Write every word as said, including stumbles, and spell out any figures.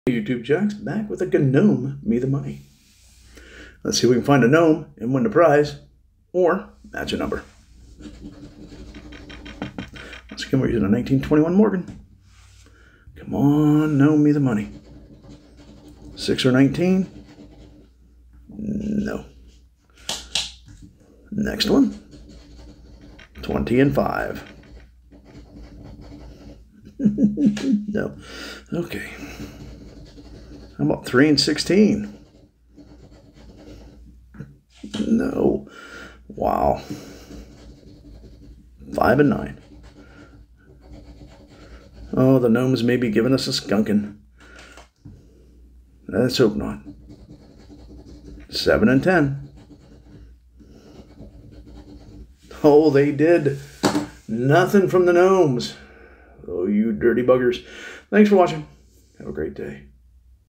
YouTube Jacks back with a Gnome Me the Money. Let's see if we can find a gnome and win the prize or match a number. Once again, we're using a nineteen twenty-one Morgan. Come on, Gnome Me the Money. six or nineteen? No. Next one. twenty and five. No. Okay. How about three and sixteen? No. Wow. five and nine. Oh, the gnomes may be giving us a skunking. Let's hope not. seven and ten. Oh, they did. Nothing from the gnomes. Oh, you dirty buggers. Thanks for watching. Have a great day.